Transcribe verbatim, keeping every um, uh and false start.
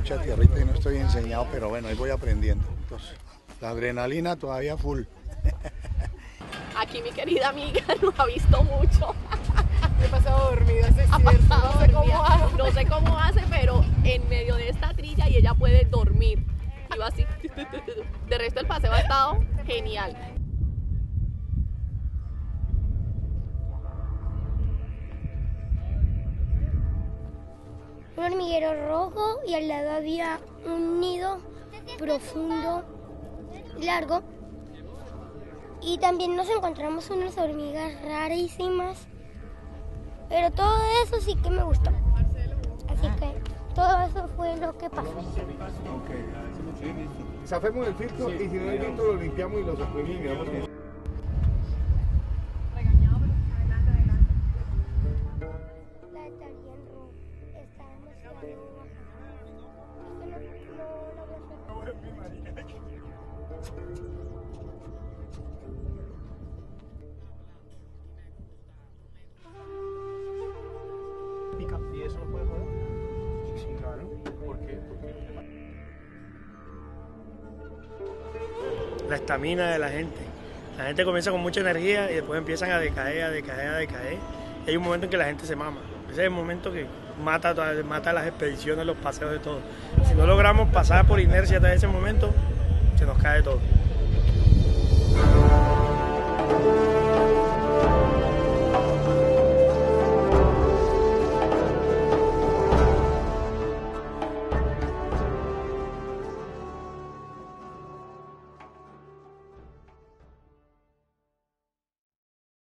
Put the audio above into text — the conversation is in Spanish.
mucha tierrita y no estoy enseñado, pero bueno, ahí voy aprendiendo. Entonces, la adrenalina todavía full. Aquí mi querida amiga no ha visto mucho. Me he pasado dormida, es cierto. No sé cómo hago. No sé cómo hace, pero en medio de esta trilla y ella puede dormir. Iba así. De resto el paseo ha estado genial. Un hormiguero rojo y al lado había un nido profundo, largo. Y también nos encontramos unas hormigas rarísimas. Pero todo eso sí que me gustó. Así que todo eso fue lo que pasó. Okay. Zafemos el filtro y si no hay filtro lo limpiamos y lo sacudimos y miramos que... Regañado, pero adelante, adelante. La de Tarien rojo está demasiado baja. No, no, no, Pica. ¿Y eso no puede joder? Sí, sí, claro. ¿Por qué? La estamina de la gente. La gente comienza con mucha energía y después empiezan a decaer, a decaer, a decaer. Y hay un momento en que la gente se mama. Ese es el momento que mata, mata las expediciones, los paseos de todo. Si no logramos pasar por inercia hasta ese momento, se nos cae todo.